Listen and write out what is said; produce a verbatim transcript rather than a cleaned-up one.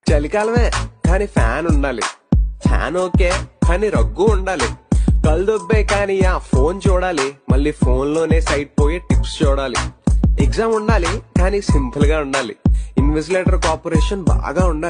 చలికాలమే కానీ ఫ్యాన్ ఉండాలి, ఫ్యాన్ ఓకే కానీ రగ్గు ఉండాలి. కళ్ళు దొబ్బే కానీ ఆ ఫోన్ చూడాలి, మళ్ళీ ఫోన్ లోనే సైట్ పోయి టిప్స్ చూడాలి. ఎగ్జామ్ ఉండాలి కానీ సింపుల్ గా ఉండాలి, ఇన్విజిలేటర్ కోఆపరేషన్ బాగా ఉండాలి.